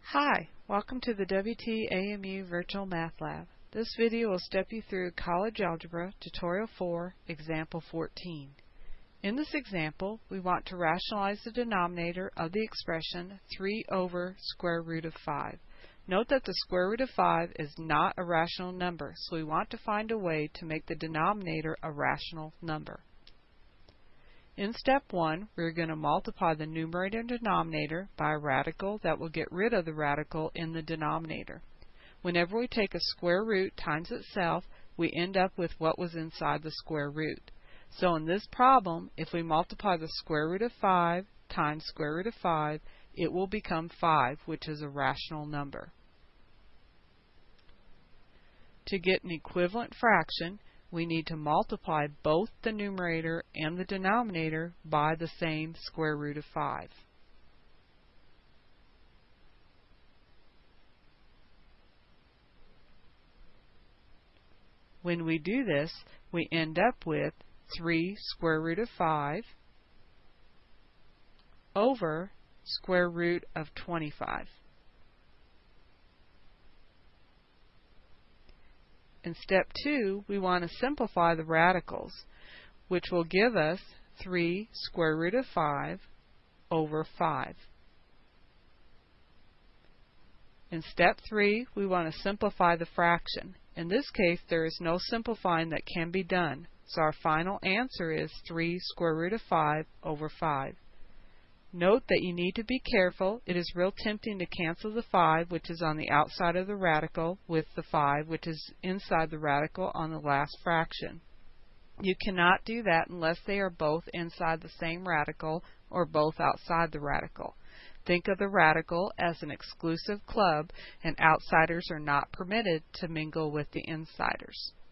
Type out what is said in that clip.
Hi, welcome to the WTAMU Virtual Math Lab. This video will step you through College Algebra, Tutorial 4, Example 14. In this example, we want to rationalize the denominator of the expression 3 over square root of 5. Note that the square root of 5 is not a rational number, so we want to find a way to make the denominator a rational number. In step 1, we're going to multiply the numerator and denominator by a radical that will get rid of the radical in the denominator. Whenever we take a square root times itself, we end up with what was inside the square root. So in this problem, if we multiply the square root of 5 times square root of 5, it will become 5, which is a rational number. To get an equivalent fraction, we need to multiply both the numerator and the denominator by the same square root of 5. When we do this, we end up with 3 square root of 5 over square root of 25. In step 2, we want to simplify the radicals, which will give us 3 square root of 5 over 5. In step 3, we want to simplify the fraction. In this case, there is no simplifying that can be done, so our final answer is 3 square root of 5 over 5. Note that you need to be careful. It is real tempting to cancel the 5, which is on the outside of the radical, with the 5, which is inside the radical on the last fraction. You cannot do that unless they are both inside the same radical or both outside the radical. Think of the radical as an exclusive club, and outsiders are not permitted to mingle with the insiders.